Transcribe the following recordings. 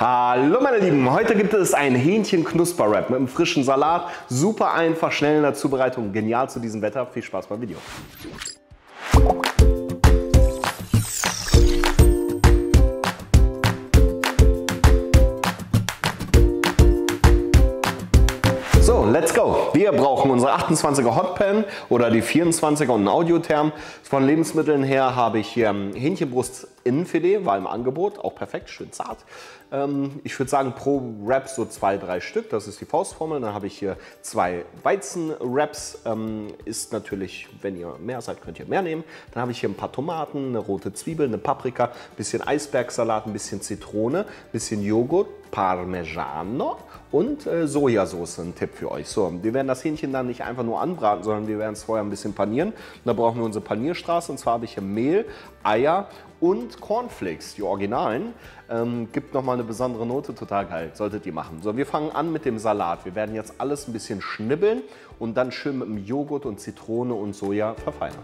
Hallo meine Lieben, heute gibt es ein Hähnchen-Knusper-Wrap mit einem frischen Salat. Super einfach, schnell in der Zubereitung, genial zu diesem Wetter. Viel Spaß beim Video. So, let's go! Wir brauchen unsere 28er Hotpan oder die 24er und einen Audiotherm. Von Lebensmitteln her habe ich hier Hähnchenbrust Innenfilet, war im Angebot, auch perfekt, schön zart. Ich würde sagen pro Wrap so 2-3 Stück, das ist die Faustformel. Dann habe ich hier 2 Weizenwraps, ist natürlich, wenn ihr mehr seid, könnt ihr mehr nehmen. Dann habe ich hier ein paar Tomaten, eine rote Zwiebel, eine Paprika, ein bisschen Eisbergsalat, ein bisschen Zitrone, ein bisschen Joghurt, Parmigiano und Sojasauce, ein Tipp für euch. So, wir werden das Hähnchen dann nicht einfach nur anbraten, sondern wir werden es vorher ein bisschen panieren. Und da brauchen wir unsere Panierstraße, und zwar habe ich hier Mehl, Eier und Cornflakes, die Originalen. Gibt nochmal eine besondere Note, total geil, solltet ihr machen. So, wir fangen an mit dem Salat. Wir werden jetzt alles ein bisschen schnibbeln und dann schön mit dem Joghurt und Zitrone und Soja verfeinern.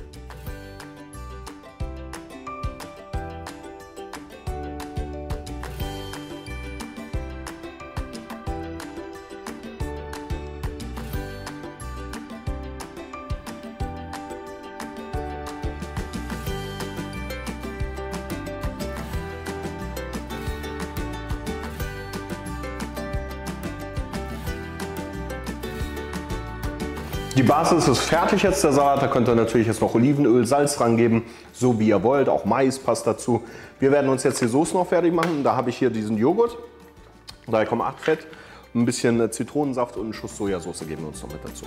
Die Basis ist fertig jetzt, der Salat. Da könnt ihr natürlich jetzt noch Olivenöl, Salz dran geben, so wie ihr wollt. Auch Mais passt dazu. Wir werden uns jetzt die Soße noch fertig machen. Da habe ich hier diesen Joghurt, 3,8 Fett, ein bisschen Zitronensaft und einen Schuss Sojasauce geben wir uns noch mit dazu.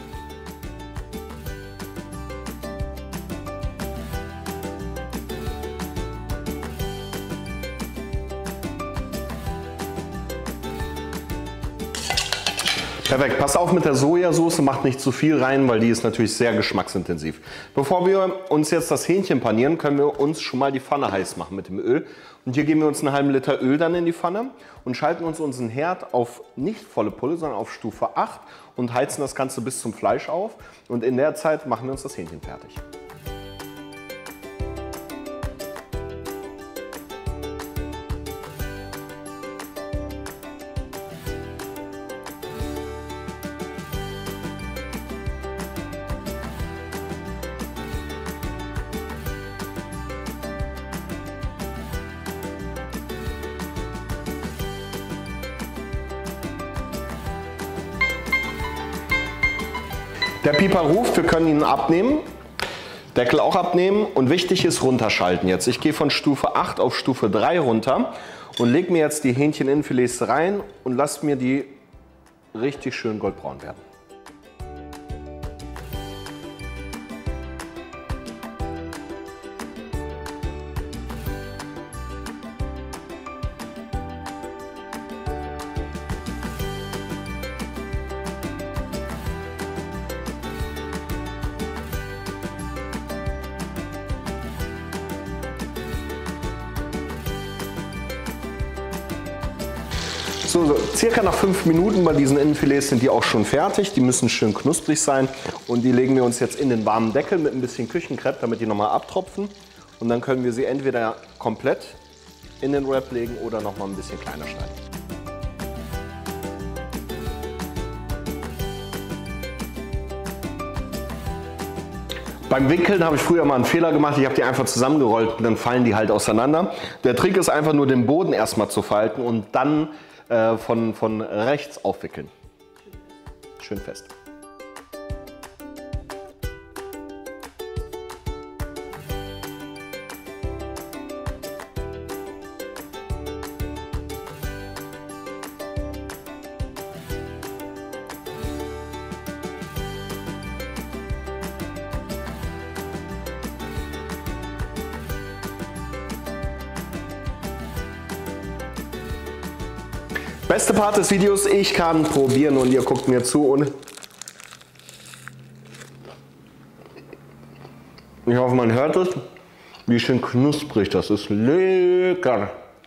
Perfekt, passt auf mit der Sojasauce, macht nicht zu viel rein, weil die ist natürlich sehr geschmacksintensiv. Bevor wir uns jetzt das Hähnchen panieren, können wir uns schon mal die Pfanne heiß machen mit dem Öl. Und hier geben wir uns einen halben Liter Öl dann in die Pfanne und schalten uns unseren Herd auf nicht volle Pulle, sondern auf Stufe 8 und heizen das Ganze bis zum Fleisch auf. Und in der Zeit machen wir uns das Hähnchen fertig. Der Pieper ruft, wir können ihn abnehmen, Deckel auch abnehmen und wichtig ist runterschalten jetzt. Ich gehe von Stufe 8 auf Stufe 3 runter und lege mir jetzt die Hähncheninnenfilets rein und lasse mir die richtig schön goldbraun werden. So, circa nach 5 Minuten bei diesen Innenfilets sind die auch schon fertig. Die müssen schön knusprig sein und die legen wir uns jetzt in den warmen Deckel mit ein bisschen Küchenkrepp, damit die nochmal abtropfen. Und dann können wir sie entweder komplett in den Wrap legen oder nochmal ein bisschen kleiner schneiden. Beim Wickeln habe ich früher mal einen Fehler gemacht, ich habe die einfach zusammengerollt und dann fallen die halt auseinander. Der Trick ist einfach nur den Boden erstmal zu falten und dann von rechts aufwickeln. Schön fest. Beste Part des Videos, ich kann probieren und ihr guckt mir zu und ich hoffe, man hört es, wie schön knusprig das ist. Lecker!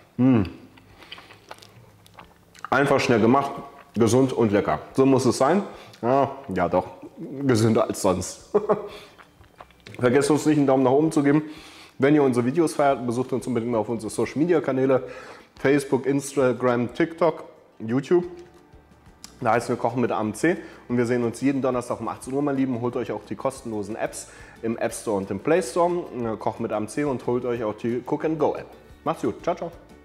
Einfach schnell gemacht, gesund und lecker. So muss es sein. Ja doch, gesünder als sonst. Vergesst uns nicht, einen Daumen nach oben zu geben. Wenn ihr unsere Videos feiert, besucht uns unbedingt auf unsere Social Media Kanäle. Facebook, Instagram, TikTok, YouTube. Da heißt wir kochen mit AMC und wir sehen uns jeden Donnerstag um 18 Uhr, meine Lieben. Holt euch auch die kostenlosen Apps im App Store und im Play Store. Kochen mit AMC und holt euch auch die Cook and Go App. Macht's gut. Ciao, ciao.